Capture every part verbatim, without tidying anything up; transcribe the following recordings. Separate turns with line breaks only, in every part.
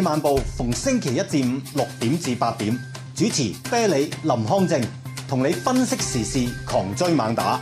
漫步逢星期一至五六點至八點，主持啤梨林康正，同你分析時事，狂追猛打。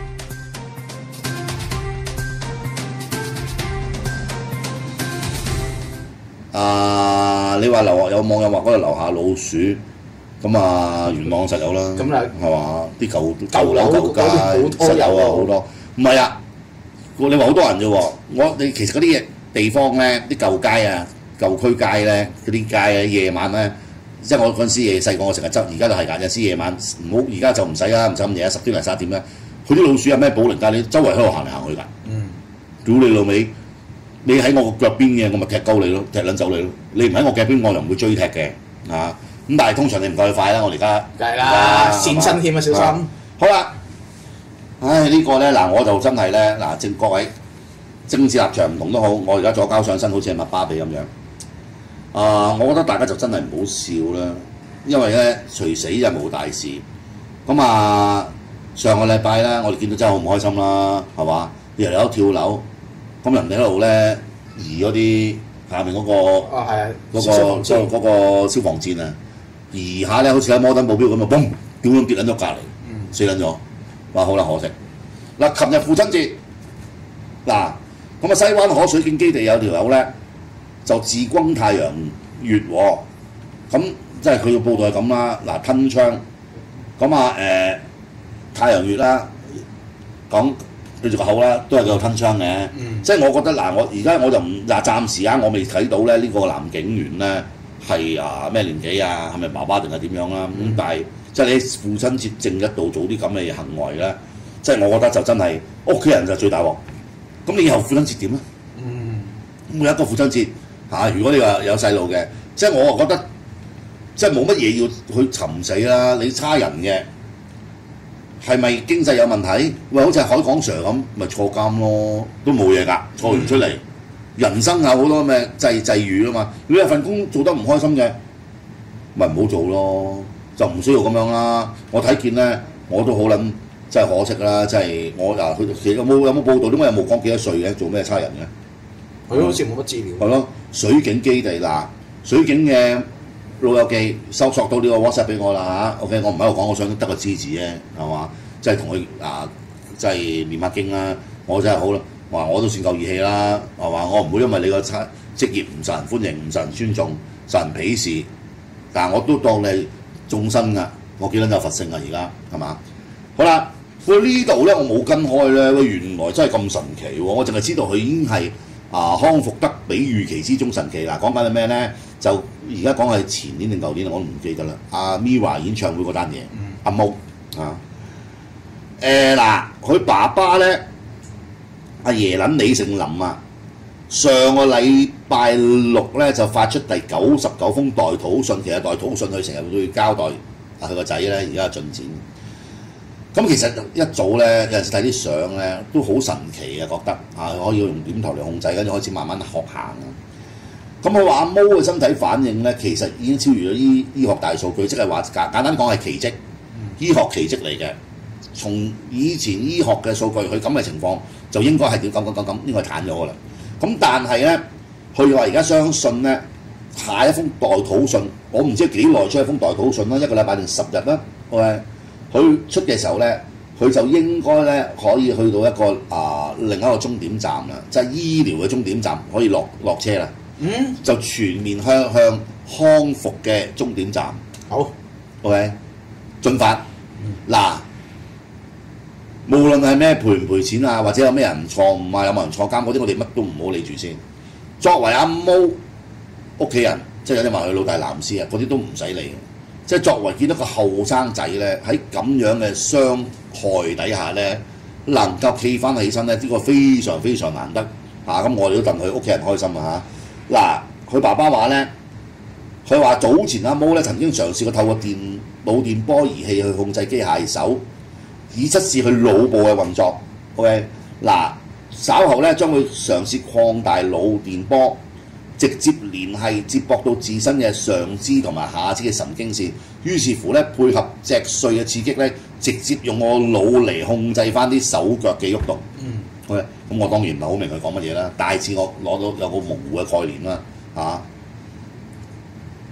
啊！你話樓下有網友話嗰度樓下老鼠，咁啊元朗實有啦，
咁啊
係嘛？啲舊
舊樓
舊街實有啊好多，唔係啊！你話好多人啫喎，我你其實嗰啲嘢地方咧，啲舊街啊、舊區街咧，嗰啲街啊，夜晚咧，即係我嗰陣時夜細個，我成日執，而家就係㗎，有時夜晚唔好，而家就唔使啦，唔使咁夜，十點零十一點啦。佢啲老鼠有咩保齡街？你周圍喺度行嚟行去㗎，
嗯，
屌你老味！你喺我個腳邊嘅，我咪踢鳩你咯，踢撚走你咯。你唔喺我腳邊，我又唔會追踢嘅，啊！咁但係通常你唔夠佢快啦，我哋而家
梗係啦，跣身添啊，小心！
好啦，唉、這個、呢個咧嗱，我就真係咧嗱，正各位政治立場唔同都好，我而家左膠上身，好似係麥巴比咁樣。啊、呃，我覺得大家就真係唔好笑啦，因為咧除死就冇大事。咁啊，上個禮拜咧，我哋見到真係好唔開心啦，係嘛？日日有跳樓。咁人哋喺度咧移嗰啲下面嗰、那個
啊係啊，
嗰、那個嗰、那個消防箭啊，移下咧好似喺摩登保鏢咁啊，嘣！點樣跌撚咗隔離，死撚咗，哇！好啦可惜。嗱，琴日父親節，嗱咁啊西灣河水警基地有條友咧就自轟太陽穴喎，咁即係佢嘅報道係咁啦。嗱吞槍，咁啊誒太陽穴啦，講。對住個口啦，都係有吞槍嘅，嗯、即係我覺得嗱，我而家我就唔嗱，暫時啊，我未睇到咧呢個男警員咧係啊咩年紀啊，係咪爸爸定係點樣啦？咁、嗯、但係即係你父親節正一度做啲咁嘅行為咧，即係我覺得就真係屋企人就最大鑊。咁你以後父親節點咧？嗯，每一個父親節嚇、啊，如果你話有細路嘅，即係我覺得即係冇乜嘢要去尋死啦，你差人嘅。係咪經濟有問題？喂，好似海港 Sir 咁，咪坐監咯，都冇嘢㗎，坐完出嚟，嗯、人生有好多咩際際遇啊嘛。如果有份工做得唔開心嘅，咪唔好做咯，就唔需要咁樣啦。我睇見咧，我都好撚真係可惜啦，真係我嗱佢其實有冇有冇報道？點解有冇講幾多歲嘅？做咩差人嘅？
佢好似冇乜資料。
係咯，水警基地嗱，水警嘅老友記收索到呢個 WhatsApp 俾我啦嚇 ，OK， 我唔喺度講，我想得個知字啫，係嘛？即係同佢啊，即係念下經啦。我真係好啦，話我都算夠義氣啦，係嘛？我唔會因為你個職業唔受人歡迎、唔受人尊重、受人鄙視，但係我都當你係眾生㗎。我幾撚有佛性啊？而家係嘛？好啦，喂呢度咧我冇跟開咧，喂原來真係咁神奇喎！我淨係知道佢已經係啊康復得比預期之中神奇嗱。講緊係咩咧？就而家講係前年定舊年我都唔記得啦。阿 Mira 演唱會嗰單嘢，阿毛啊，誒嗱，佢爸爸咧，阿爺撚李盛林啊，上個禮拜六咧就發出第九十九封代禱信，其實代禱信佢成日都要交代啊佢個仔咧而家嘅進展。咁其實一早咧有陣時睇啲相咧都好神奇嘅，覺得啊可以用點頭嚟控制，跟住開始慢慢學行啊。咁佢話阿毛嘅身體反應咧，其實已經超越咗醫醫學大數據，即係話簡簡單講係奇蹟，醫學奇蹟嚟嘅。從以前醫學嘅數據，佢咁嘅情況就應該係點咁咁咁咁，應該係攤咗㗎啦。咁但係咧，佢話而家相信咧，下一封代禱信，我唔知幾耐出一封代禱信啦，一個禮拜定十日啦。OK，佢出嘅時候咧，佢就應該咧可以去到一個啊、呃、另一個終點站啦，即係醫療嘅終點站，可以落落車啦。嗯，就全面向向康復嘅終點站。好 ，OK， 進發。嗱、嗯，無論係咩賠唔賠錢啊，或者有咩人錯誤啊，有冇人坐監嗰啲，我哋乜都唔好理住先。作為阿毛屋企人，即係有啲話佢老大藍絲啊，嗰啲都唔使理嘅。即係作為見到個後生仔咧，喺咁樣嘅傷害底下咧，能夠企翻起身咧，呢、呢個非常非常難得嚇。咁、啊、我哋都戥佢屋企人開心啊嚇。嗱，佢爸爸話咧，佢話早前阿毛咧曾經嘗試過透過電腦電波儀器去控制機械手，以測試佢腦部嘅運作。OK， 嗱，稍後咧將會嘗試擴大腦電波，直接聯繫接駁到自身嘅上肢同埋下肢嘅神經線，於是乎咧配合脊髓嘅刺激咧，直接用我腦嚟控制翻啲手腳嘅喐動。嗯。OK，咁我當然唔係好明佢講乜嘢啦，大致我攞到有個模糊嘅概念啦，嚇、啊。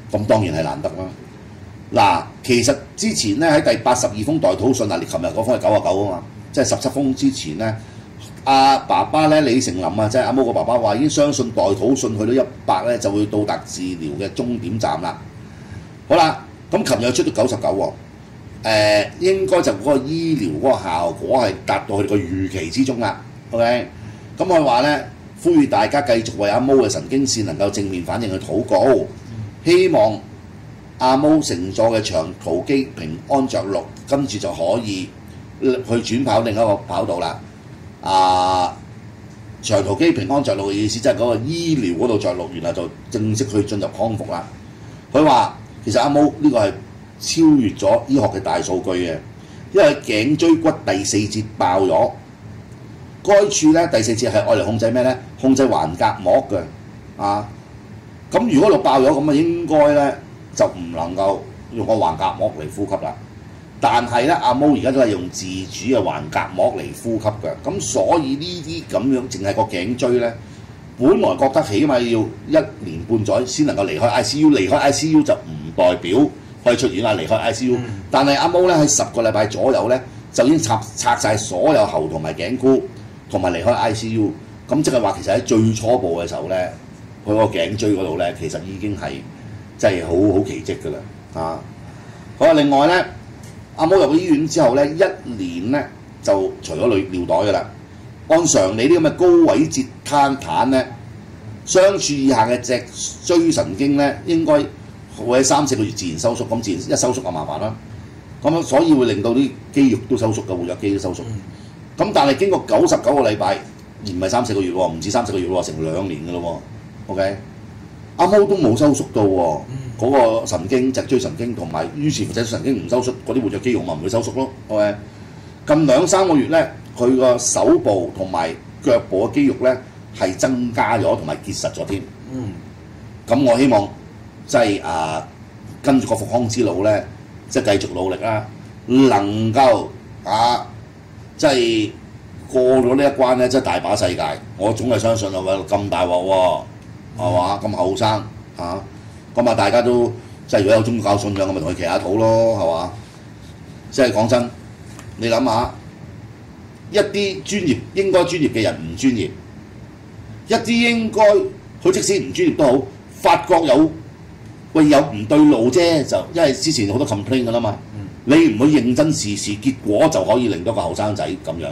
咁當然係難得啦。嗱，其實之前咧喺第八十二封代禱信啊，你琴日嗰封係九啊九啊嘛，即係十七封之前咧，阿爸爸咧李成林啊，即係阿毛個爸爸話已經相信代禱信去到一百咧就會到達治療嘅終點站啦。好啦，咁琴日出到九十九喎，誒應該就嗰個醫療嗰個效果係達到佢哋個預期之中啦。OK， 咁佢話咧呼籲大家繼續為阿毛嘅神經線能夠正面反應去禱告，希望阿毛乘坐嘅長途機平安着陸，跟住就可以去轉跑另一個跑道啦。啊，長途機平安着陸嘅意思即係嗰個醫療嗰度着陸，然後就正式去進入康復啦。佢話其實阿毛呢個係超越咗醫學嘅大數據嘅，因為頸椎骨第四節爆咗，該處咧第四節係愛嚟控制咩咧？控制橫膈膜嘅啊。咁如果度爆咗咁啊，應該咧就唔能夠用個橫膈膜嚟呼吸啦。但係咧，阿毛而家都係用自主嘅橫膈膜嚟呼吸嘅，咁所以呢啲咁樣淨係個頸椎咧，本來覺得起碼要一年半載先能夠離開 I C U， 離開 I C U 就唔代表可以出院啦，離開 I C U。嗯、但係阿毛咧喺十個禮拜左右咧，就已經拆拆曬所有喉同埋頸箍，同埋離開 I C U。咁即係話其實喺最初步嘅時候咧，佢個頸椎嗰度咧，其實已經係真係好好奇蹟㗎啦啊！好啊，另外咧。阿毛入到醫院之後咧，一年咧就除咗尿尿袋㗎啦。按常理啲咁嘅高位截攤攤咧，雙柱以下嘅脊椎神經咧應該會喺三四個月自然收縮，咁自然一收縮就麻煩啦。咁樣所以會令到啲肌肉都收縮嘅，活躍肌都收縮。咁、嗯、但係經過九十九個禮拜，而唔係三四個月喎，唔止三四個月喎，成兩年㗎咯喎。OK， 阿毛都冇收縮到喎。嗯嗰個神經、脊椎神經同埋於是乎脊椎神經唔收縮，嗰啲活躍肌肉咪唔會收縮咯。係近兩三個月咧，佢個手部同埋腳部嘅肌肉咧係增加咗同埋結實咗添。嗯。咁我希望即係啊，跟住個復康之路咧，即係繼續努力啦，能夠啊，即係過咗呢一關咧，即係大把世界。我總係相信我嘅咁大鑊喎，係嘛？咁後生嚇。咁啊，大家都即係如果有宗教信仰，咁咪同佢祈下禱咯，係嘛？即係講真，你諗下，一啲專業應該專業嘅人唔專業，一啲應該佢即使唔專業都好，發覺有喂有唔對路啫，就因為之前好多 complain 㗎啦嘛。嗯、你唔去認真試試，結果就可以令到個後生仔咁樣。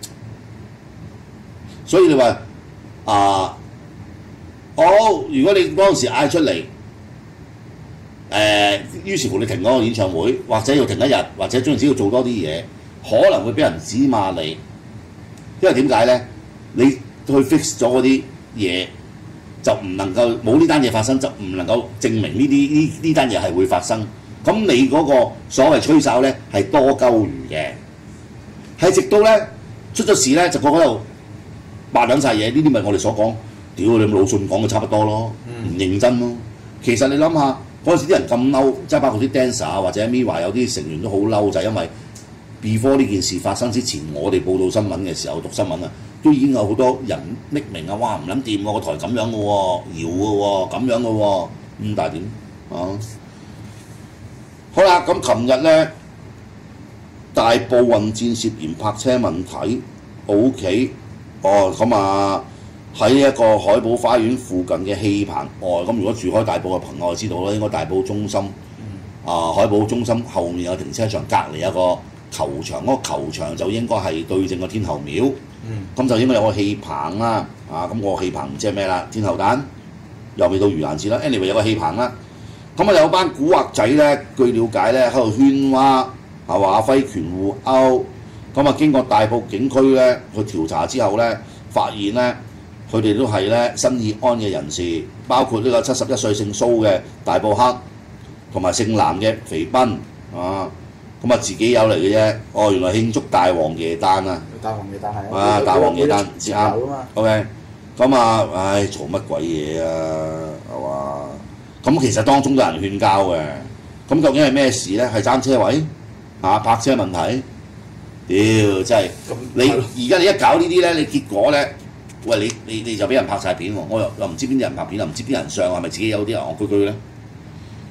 所以你話啊，好、哦，如果你當時嗌出嚟。誒、呃，於是乎你停嗰個演唱會，或者要停一日，或者總之要做多啲嘢，可能會俾人指罵你。因為點解咧？你去 fix 咗嗰啲嘢，就唔能夠冇呢單嘢發生，就唔能夠證明呢啲呢呢單嘢係會發生。咁你嗰個所謂吹哨咧係多鳩餘嘅，係直到咧出咗事咧就個嗰度扮兩晒嘢，呢啲咪我哋所講，屌你魯迅講嘅差不多咯，唔認真咯。其實你諗下。嗰陣時啲人咁嬲，即係包括啲 dancer 啊或者 MIRROR 有啲成員都好嬲，就係、是、因為 before 呢件事發生之前，我哋報道新聞嘅時候讀新聞啊，都已經有好多人匿名啊，哇唔撚掂喎，個台咁樣嘅喎，搖嘅喎，咁樣嘅喎，咁但係點啊？好啦，咁琴日咧大埔運戰涉嫌泊車問題 ，OK， 哦咁啊。喺一個海寶花園附近嘅戲棚外，咁如果住開大埔嘅朋友就知道啦，應該大埔中心啊、呃、海寶中心後面有停車場，隔離有個球場，嗰、那個球場就應該係對正個天后廟，咁、嗯、就應該有個戲棚啦，啊咁、那個戲棚唔知係咩啦，天后蛋又未到盂蘭節啦 ，anyway 有個戲棚啦，咁啊有班古惑仔咧，據了解咧喺度喧譁，係話揮拳互毆，咁啊經過大埔警區咧去調查之後咧，發現咧。佢哋都係咧新義安嘅人士，包括呢個七十一歲姓蘇嘅大埔黑，同埋姓藍嘅肥斌啊，咁啊自己有嚟嘅啫。哦，原來慶祝大王爺誕啊！
大王爺誕係
啊，大王爺誕先啱。OK， 咁啊，唉，嘈乜鬼嘢啊？係嘛？咁其實當中有人勸交嘅。咁究竟係咩事咧？係爭車位啊？泊車問題？屌，真係你而家你一搞呢啲咧，你結果咧？喂，你你你就俾人拍晒片喎，我又又唔知邊啲人拍片，又唔知邊人上，係咪自己有啲人戇居居咧？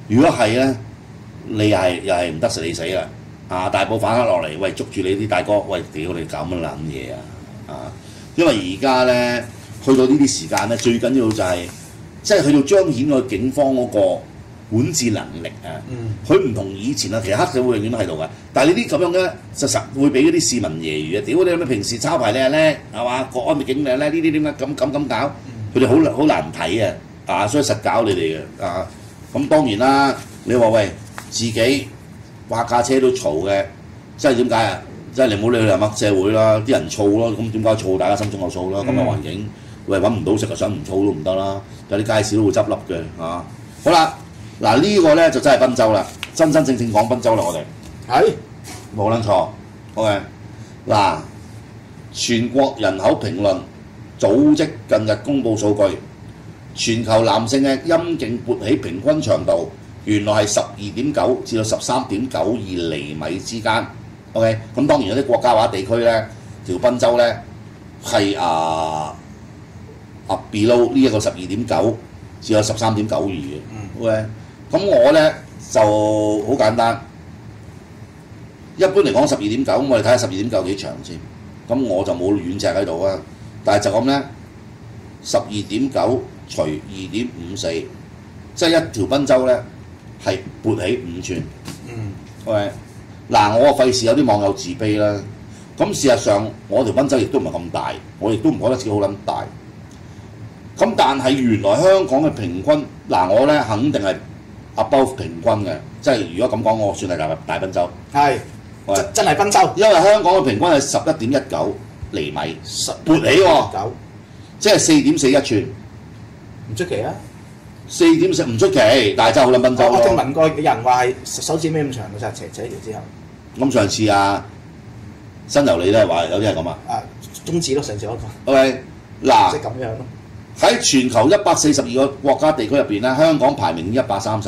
如果係咧，你又係又係唔得食你死啦！啊，大埔反黑落嚟，喂捉住你啲大哥，喂屌你搞乜撚嘢啊！啊，因為而家咧去到呢啲時間咧，最緊要就係、是、即係去到彰顯個警方嗰個管治能力啊！佢唔、嗯、同以前啊，其實黑社會永遠都喺度嘅，但係呢啲咁樣咧，實實會俾嗰啲市民揶揄啊！屌你有咩平時抄牌你係叻係嘛？國安警你係叻，呢啲點解咁咁咁搞？佢哋好好難睇啊！啊，所以實搞你哋嘅啊！咁當然啦，你話喂自己話架車都嘈嘅，即係點解啊？即係你唔好理佢係乜社會啦，啲人燥咯，咁點解燥？大家心中有數啦。咁嘅環境，喂揾唔到食啊，想唔燥都唔得啦。有啲街市都會執笠嘅啊！好啦，嗱、這個、呢個咧就真係賓州啦，真真正正講賓州啦，我哋係冇撚錯。OK，嗱，全國人口評論組織近日公布數據。全球男性嘅陰莖勃起平均長度原來係十二點九至到十三點九二厘米之間。OK， 咁當然有啲國家或者地區咧，條賓州咧係啊啊 below 呢一個十二點九至到十三點九二嘅。OK， 咁我咧就好簡單，一般嚟講十二點九，咁我哋睇下十二點九幾長先。咁我就冇軟尺喺度啊，但係就咁咧，十二點九。除二點五四，即係一條賓州咧係勃起五寸。嗯。喂，嗱，我費事有啲網友自卑啦。咁事實上，我條賓州亦都唔係咁大，我亦都唔覺得自己好撚大。咁但係原來香港嘅平均，嗱我咧肯定係 above 平均嘅，即係如果咁講，我算係大大賓州。係。真真係賓州。因為香港嘅平均係十一點一九厘米，勃起喎，九，即係四點四一寸。唔出奇啊！四點四唔出奇，但係真係好撚賓州。我聽聞過有人話係手指尾咁長嘅，就係斜斜條之後。咁上次啊，新油你都係話有啲係咁啊。啊，中指咯，上次嗰個。OK， 嗱，即係咁樣咯。喺全球一百四十二個國家地區入邊咧，香港排名一百三十。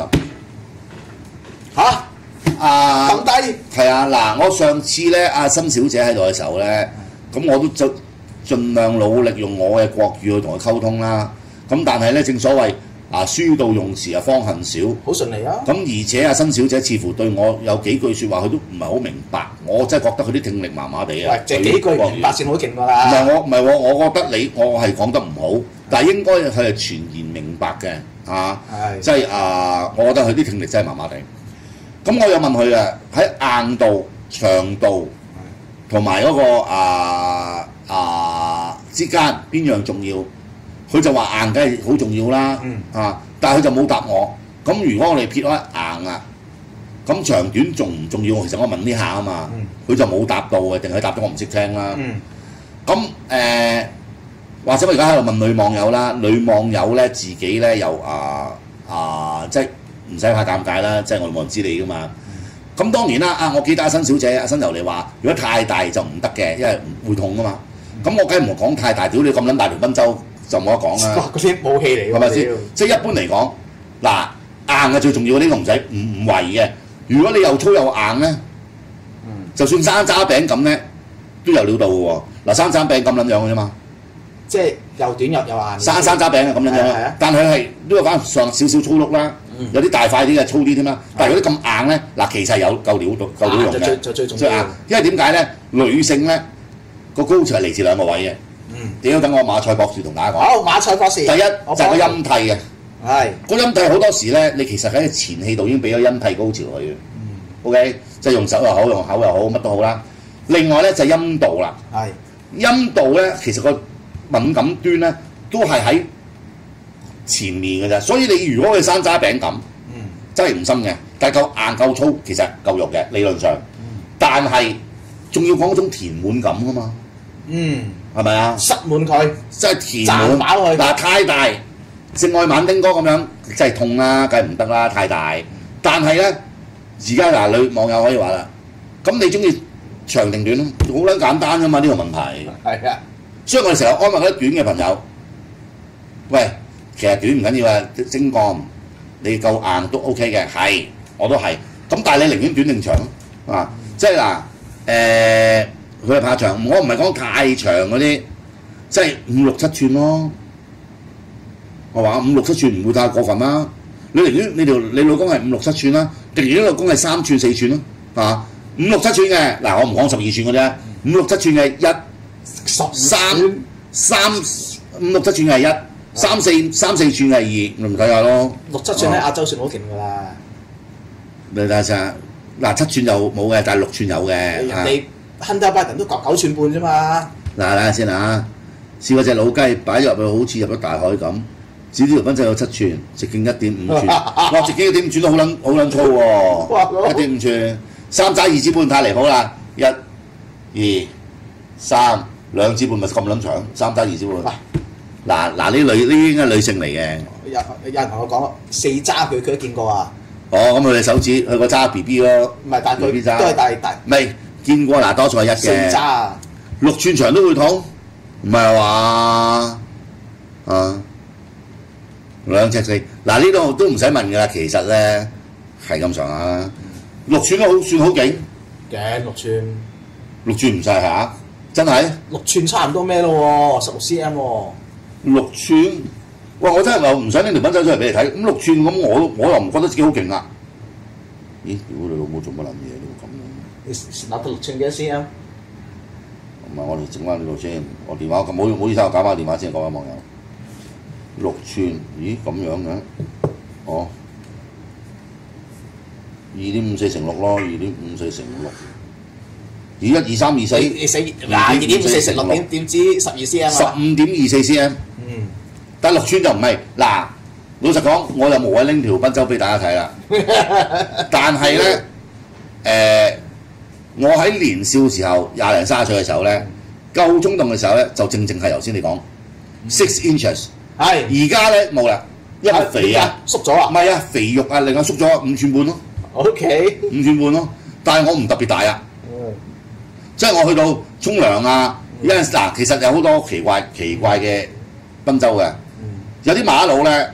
嚇！啊咁低？係啊，嗱，我上次咧，阿新小姐喺度嘅時候咧，咁我都盡盡量努力用我嘅國語去同佢溝通啦。咁但係咧，正所謂啊，書到用時啊，方恨少。好順利啊！咁而且啊，新小姐似乎對我有幾句説話，佢都唔係好明白。我真係覺得佢啲聽力麻麻地啊。喂，幾句明白先好勁㗎啦。唔係我，唔係我，我覺得你我係講得唔好，但係應該佢係全然明白嘅啊。係。即係啊，我覺得佢啲聽力真係麻麻地。咁我有問佢啊，喺硬度、長度同埋嗰個啊啊之間邊樣重要？佢就話硬梗係好重要啦，嗯、啊！但係佢就冇答我。咁如果我哋撇開硬啊，咁長短重唔重要？其實我問呢下啊嘛，佢、嗯、就冇答到嘅，定係答咗我唔識聽啦。咁誒、嗯呃，或者我而家喺度問女網友啦，女網友咧自己咧又啊啊，即係唔使怕尷尬啦，即係我冇人知你噶嘛。咁、嗯、當然啦，啊我記得阿新小姐、阿新由你話，如果太大就唔得嘅，因為會痛噶嘛。咁、嗯、我梗係唔講太大，屌你咁撚大條賓州！就冇得講啦！嗰啲武器嚟㗎，係咪先？即係一般嚟講，嗱硬係最重要，呢個唔使唔唔為嘅。如果你又粗又硬咧，嗯、就算山楂餅咁咧，都有料到嘅喎。嗱，山楂餅咁撚樣嘅啫嘛，即係又短又又硬。山山楂餅係咁撚樣，但係係都有翻上少少粗碌啦，嗯、有啲大塊啲嘅粗啲添啦。但係嗰啲咁硬咧，嗱其實有夠料到夠料用嘅，就最最重要。因為點解咧？女性咧個高潮係嚟自兩個位嘅。點樣等我馬賽博士同大家講？好，馬賽博士。第一就係個陰蒂嘅，係個陰蒂好多時咧，你其實喺前戲度已經俾咗陰蒂高潮佢嘅。嗯。OK，即係用手又好，用口又好，乜都好啦。另外咧就係陰道啦。係。陰道咧，其實個敏感端咧都係喺前面嘅啫，所以你如果佢山楂餅咁，嗯，真係唔深嘅，但係夠硬夠粗，其實夠肉嘅理論上。嗯。但係仲要講嗰種填滿感㗎嘛。嗯。係咪啊？塞滿佢，即係填滿飽佢。嗱太大，性愛馬丁哥咁樣，真係痛啦，梗係唔得啦，太大。但係咧，而家嗱女網友可以話啦，咁你中意長定短？好撚簡單㗎嘛呢個問題。係啊，所以我哋成日安慰嗰啲短嘅朋友，喂，其實短唔緊要啊，精幹你夠硬都 OK 嘅，係我都係。咁但係你寧願短定長啊？即係嗱誒。佢係怕長，我唔係講太長嗰啲，即係五六七寸咯。我話五六七寸唔會太過分啦。 你寧願你條你老公係五六七寸啦，定寧願老公係三寸四寸咯，啊五六七寸嘅嗱，我唔講十二寸嘅啫，五六七寸嘅一
十
三三五六七寸係一，三四三四寸係二，你唔睇下咯。
六七寸喺亞洲算好勁㗎啦。
你睇下先，嗱七寸就冇嘅，但係六寸有嘅。
人哋 Hunter Biden 都九九寸半啫嘛。
嗱睇下先嚇，試過隻老雞擺入去好似入咗大海咁，只條賓州有七寸，直徑一點五寸，哇直徑一點五寸都好撚好撚粗喎，一點五寸，三揸二支半太離譜啦，一、二、三兩支半咪咁撚長，三揸二支半。嗱嗱呢女呢應該係女性嚟嘅。
有有人同我講四揸佢佢都見過啊。
哦，咁佢隻手指佢個揸 B B 咯，
唔係，但係佢
B B 揸
都係大大
未見過嗱，多數係一嘅。
四揸啊！
六寸長都會痛，唔係話啊兩尺四嗱呢度都唔使問㗎啦，其實咧係咁上下啦，六寸都好算好勁，
嘅六寸，
六寸唔晒下，真係
六寸差唔多咩咯喎，十六 cm 喎。
六寸，哇！我真係又唔想拎條品走出嚟俾你睇，咁六寸咁我我又唔覺得自己好勁啊！咦？屌你老母做乜撚嘢都咁樣？
你拿到六寸幾多 cm？
唔係我哋整翻呢度先，我電話咁唔好意思，我搞翻電話先講翻網友。六寸，咦咁樣嘅？哦，二點五四乘六咯，二點五四乘六。而一二三二四，
你死嗱二點五四乘六點點知十二 cm 啊？
十五點二四 cm。
嗯。
但六寸就唔係嗱，老實講，我就無謂拎條賓州俾大家睇啦。但係咧，誒、我喺年少時候廿零三十歲嘅時候咧，夠衝動嘅時候咧，就正正係頭先你講 six inches。
係。
而家咧冇啦，因為肥啊，
縮咗啊？
唔係啊，肥肉啊，令我縮咗五寸半咯，
O K。
五寸半咯。但係我唔特別大啊，
嗯。
即係我去到沖涼啊，有陣時嗱，其實有好多奇怪奇怪嘅賓州嘅。有啲馬佬咧，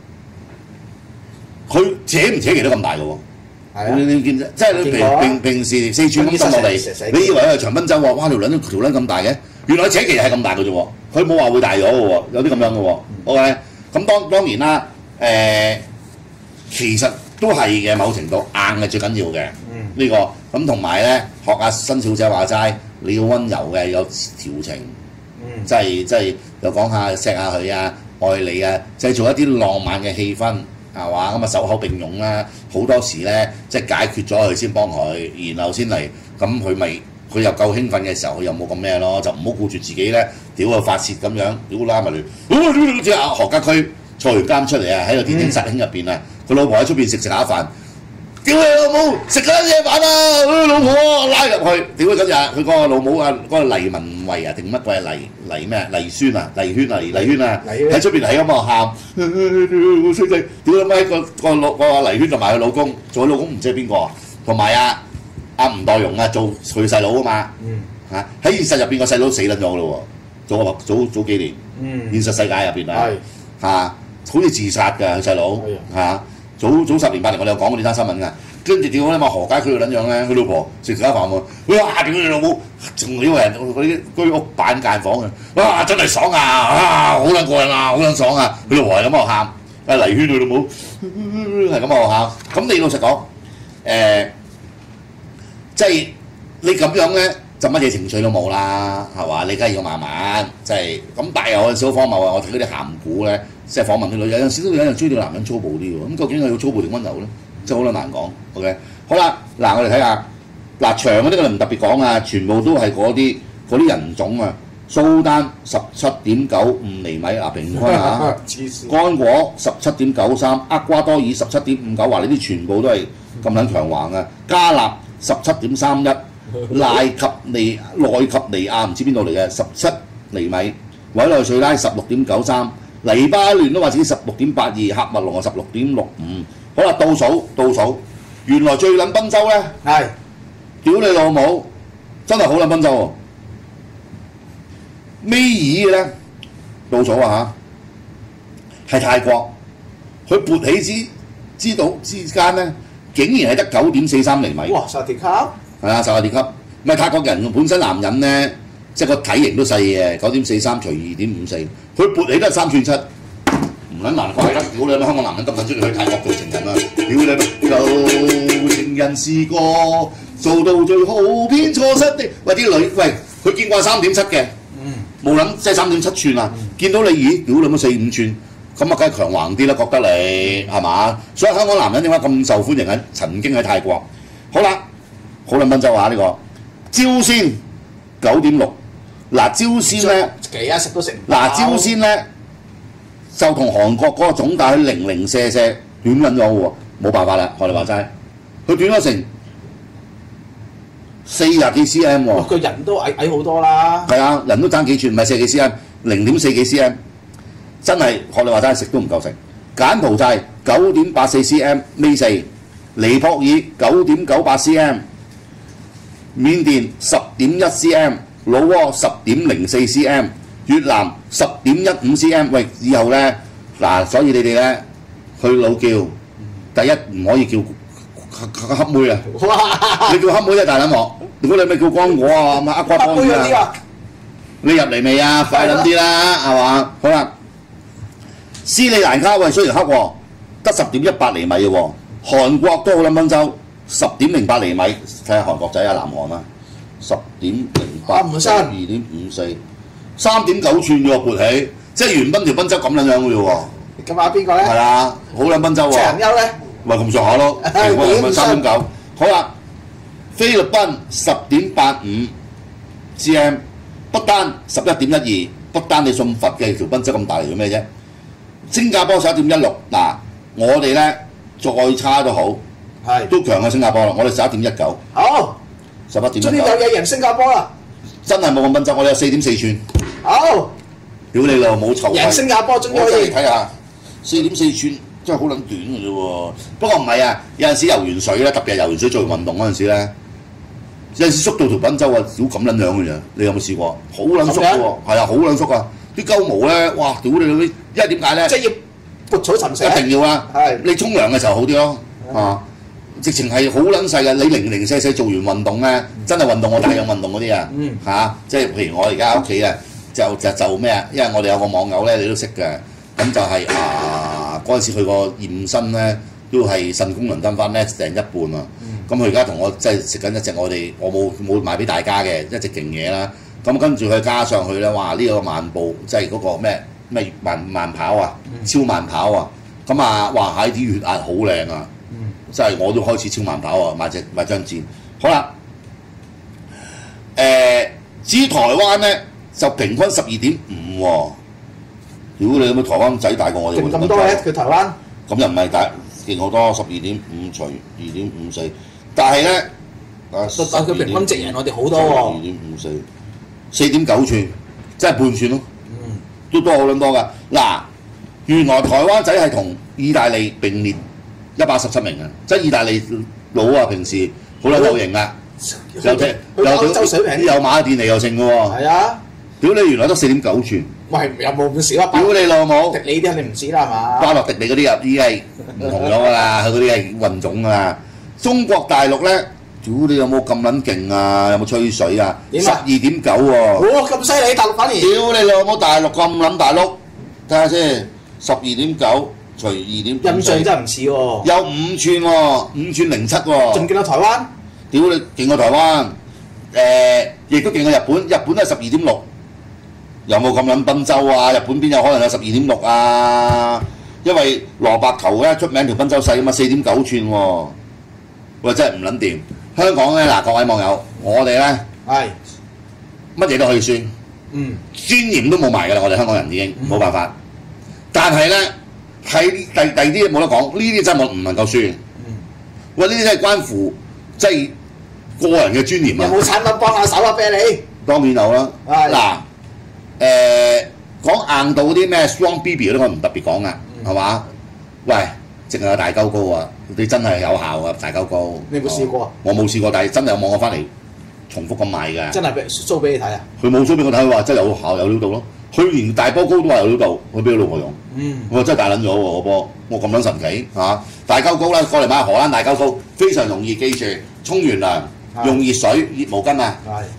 佢扯唔扯旗都咁大嘅喎。
係啊。
你你見即係你平平平時四寸咁抌落嚟，你以為係長賓州喎？哇條撚條撚咁大嘅，原來扯旗係咁大嘅啫喎。佢冇話會大咗嘅喎，有啲咁樣嘅喎。OK，咁當當然啦，誒、其實都係嘅，某程度硬係最緊要嘅。
嗯。
呢、個咁同埋咧，學阿新小姐話齋，你要温柔嘅，有調情，
嗯。
即係即係又講下錫下佢啊。愛你啊，製造一啲浪漫嘅氣氛，係嘛？咁啊手口並用啦，好多時咧即係解決咗佢先幫佢，然後先嚟，咁佢咪佢又夠興奮嘅時候，佢又冇咁咩咯，就唔好顧住自己咧，屌佢發泄咁樣，屌拉埋嚟，好似阿何家駒坐完監出嚟啊，喺個電影殺兄入邊啊，佢老婆喺出邊食食下飯。屌你老母！食緊嘢飯啊！老婆拉入去，屌佢今日佢個老母啊，嗰、個黎文慧啊定乜鬼黎黎咩黎宣啊黎圈啊黎黎圈啊喺出邊係咁啊喊，衰仔！屌你媽個個老個黎圈同埋佢老公，做佢老公唔知係邊個啊？同埋啊阿吳岱融啊做佢細佬啊嘛嚇喺現實入邊個細佬死撚咗嘅咯喎，早早早幾年，
嗯。
現實世界入邊啊
係。
嚇好似自殺㗎佢細佬嚇。早早十年八年我哋有講過呢單新聞㗎，跟住屌你話何家駒個撚樣咧，佢老婆食食下飯喎，哇！屌你老母，仲呢個人嗰啲居屋板間房嘅，哇！真係爽啊，啊好撚過癮啊，好撚爽啊！佢老婆係咁喺度喊，啊黎圈佢老母係咁喺度喊，咁你老實講，誒、即係你咁樣咧，就乜嘢情緒都冇啦，係嘛？你梗係要慢慢，即係咁。但係有陣時好荒謬啊！我睇嗰啲鹹股咧。即係訪問啲女，有陣時都有人追到男人粗暴啲喎，咁究竟係要粗暴定温柔咧？真係好難講。OK，好啦，嗱我哋睇下，嗱長嗰啲我哋唔特別講啊，全部都係嗰啲嗰啲人種啊。蘇丹十七點九五厘米啊，平均啊，乾果十七點九三，厄瓜多爾十七點五九，話呢啲全部都係咁撚強橫啊。加納十七點三一，賴及尼內及尼亞唔知邊度嚟嘅十七厘米，委內瑞拉十六點九三。黎巴嫩都話自己十六點八二，喀麥隆啊十六點六五。好啦，倒數倒數，原來最撚賓州咧，
係
屌你老母，真係好撚賓州喎。尾二嘅咧，倒數啊嚇，係泰國，佢勃起之之島之間咧，竟然係得九點四三厘米。
哇！沙地卡
係啊，十下跌級。唔係泰國人本身男人咧，即係個體型都細嘅，九點四三除二點五四，佢勃起都係三寸七，唔撚難怪啦。 屌你！香港男人咁撚中意去泰國做情人啊！屌你！舊情人試過做到最好，偏錯失的。喂啲女，喂佢見過三點七嘅，冇諗即係三點七寸啊！見到你咦，屌你乜四五寸，咁啊梗係強橫啲啦，覺得你係嘛？所以香港男人點解咁受歡迎喺曾經喺泰國？好啦，好撚賓州話呢個朝鮮九點六，嗱朝鮮咧
幾啊食都食唔
嗱朝鮮咧。就同韓國嗰個總帶零零舍舍短撚咗喎，冇辦法啦，學你話齋，佢短咗成四廿幾 cm 喎。
個人都矮矮好多啦。
係啊，人都爭幾寸，唔係四幾 cm，零點四幾 cm，真係學你話齋食都唔夠食。柬埔寨九點八四 cm 尾四，尼泊爾九點九八 cm，緬甸十點一 cm，老撾十點零四 cm。越南十點一五 cm， 喂，以後咧嗱，所以你哋咧去老叫，第一唔可以叫黑妹啊！你叫黑妹真係大撚鑊，如果你咪叫光果啊，咁呃瓜幫㗎。你入嚟未啊？快撚啲啦，係嘛？好啦，斯里蘭卡喂雖然黑喎，得十點一八厘米嘅喎，韓國都好撚賓州，十點零八厘米，睇下韓國仔啊，南韓啦，十點零八，二點五四。三點九寸喎，勃起，即係原賓條賓州咁撚樣嘅啫喎。
咁啊邊個咧？
係啊，好撚賓州喎。
長優咧？
咪咁上下咯，平均咪三點九。好啦，菲律賓十點八五 cm， 不丹十一點一二，不丹你信佛嘅條賓州咁大嚟做咩啫？新加坡十一點一六，嗱我哋咧再差都好，
係
都強過新加坡啦，我哋十一點一九。
好，
十一點一九。
終於有嘢贏新加坡啦！
真係冇咁賓州，我哋有四點四寸。
好，
屌你老母臭！
贏新加坡終於
我真
可以
係睇下四點四寸，真係好撚短嘅啫喎。不過唔係啊，有陣時游完水咧，特別係游完水做完運動嗰陣時咧，有陣時縮到條賓州啊，屌咁撚樣嘅啫。你有冇試過？好撚縮嘅喎，係啊，好撚縮啊！啲鳩毛咧，哇！屌你老味，因為點解咧？
即係要撥草尋蛇。
一定要啊！
係
你沖涼嘅時候好啲咯，啊！直情係好撚細嘅，你零零舍舍做完運動咧，真係運動我大氧運動嗰啲啊，嚇！即係譬如我而家屋企啊。就就就咩啊？因為我哋有個網友咧，你都識嘅，咁就係、是、啊嗰陣時佢個驗身咧，都係腎功能得翻咧成一半啊！咁佢而家同我即係食緊一隻我哋我冇冇賣俾大家嘅一隻勁嘢啦。咁跟住佢加上去咧，哇！呢、這個慢步即係嗰個咩咩慢慢跑啊，超慢跑啊！咁啊，哇！喺啲血壓好靚啊！即係我都開始超慢跑啊，買隻買張箭。好啦，誒、呃、至於台灣咧。就平均十二點五喎，屌你有冇台灣仔大過我哋？
咁多嘅佢台灣，
咁又唔係大勁好多，十二點五除二點五四，但係咧，啊，
但佢平均值贏我哋好多喎。
二點五四，四點九寸，即係半寸咯，嗯，都多好撚多㗎。嗱，原來台灣仔係同意大利並列一百十七名啊，即係意大利佬啊，平時好撚有型㗎，有踢有
歐洲水平，
有馬甸尼又勝㗎喎。
係啊。屌
你原來得四點九寸，
喂有冇咁少啊？
屌你老母！
迪你啲肯定唔止啦係嘛？
巴洛迪你嗰啲又已經係唔同咗㗎啦，佢嗰啲係混種㗎啦。中國大陸咧，屌你有冇咁撚勁啊？有冇吹水啊？十二點九喎！
哇咁犀利，大陸反而！
屌你老母大陸咁撚大陸，睇下先，十二點九除二點，印
象真係唔似喎。
有五寸喎，五寸零七喎。
仲勁過台灣？
屌你勁過台灣，誒亦都勁過日本，日本都係十二點六。有冇咁撚賓州啊？日本邊有可能有十二點六啊？因為蘿蔔頭咧出名條賓州細啊嘛，四點九寸喎。喂，真係唔撚掂。香港咧嗱，各位網友，我哋咧
係
乜嘢都可以算，
嗯，
尊嚴都冇埋㗎啦。我哋香港人已經冇辦法。但係咧喺第第二啲嘢冇得講，呢啲真係我唔能夠算。嗯，喂，呢啲真係關乎即係個人嘅尊嚴啊！
有冇產品幫下手啊？啤梨
當然有啦。嗱。誒、呃、講硬度嗰啲咩 strong B B 嗰啲我唔特別講噶，係嘛、嗯？喂，淨係有大鳩高啊！你真係有效啊，大鳩高。
你有冇試過啊？
我冇試過，但係真係有網友翻嚟重複咁賣㗎。真係俾
show 俾你睇啊！
佢冇 show 俾我睇，佢話真係有效有料到咯。佢連大波高都話有料到，佢俾咗老婆用。嗯，我話真係大撚咗喎個波，我咁撚神奇嚇、啊！大鳩高啦，過嚟買荷蘭大鳩高，非常容易記住。沖完涼用熱水熱毛巾啊！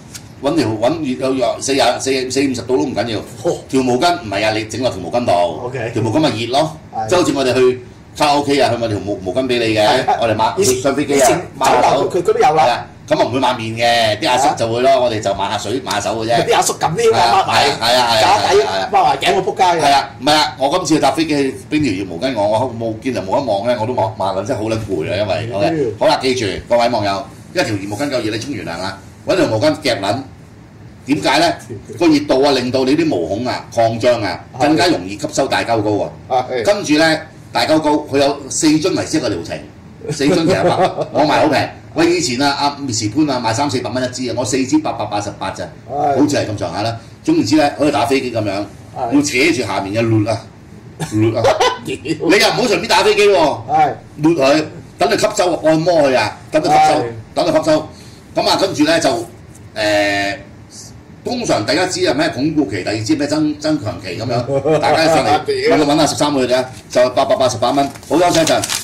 揾條揾月有約四廿四四五十度都唔緊要，條毛巾唔係啊，你整落條毛巾度
OK
條毛巾咪熱咯，
係
即係好似我哋去卡拉 OK 啊，佢買條毛毛巾俾你嘅，我哋買
以前
上飛機啊
以前，買樓佢佢都有啦，
係啊，咁啊唔會抹面嘅，啲阿叔就會咯，我哋就抹下水抹下手嘅啫。
啲阿叔咁啲
係啊
抹埋，
係啊係啊
假底
係啊
抹埋頸我撲街嘅。
係啊，唔係啊，我今次搭飛機邊條熱毛巾我我冇見人冇一望咧，我都抹抹撚真係好撚攰啊，因為 OK 好啦，記住各位網友，一條熱毛巾夠熱，你沖完涼啦，揾條毛巾夾撚。點解咧？個熱度啊，令到你啲毛孔啊擴張啊，更加容易吸收大膠膏啊。跟住咧，大膠膏佢有四樽為之一個療程，四樽其實一百，我賣好平。喂，以前啊，阿 Miss 潘啊賣三四百蚊一支啊，我四支八百八十八咋，好似係咁上下啦。總言之咧，好似打飛機咁樣，要扯住下面嘅捋啊捋啊，你又唔好隨便打飛機喎，捋佢，等佢吸收按摩佢啊，等佢吸收，等佢吸收。咁啊，跟住咧就誒。通常第一支係咩鞏固期，第二支咩增增強期咁樣，大家上嚟揾揾下十三個嘅啫，就八百八十八蚊，好多謝陣。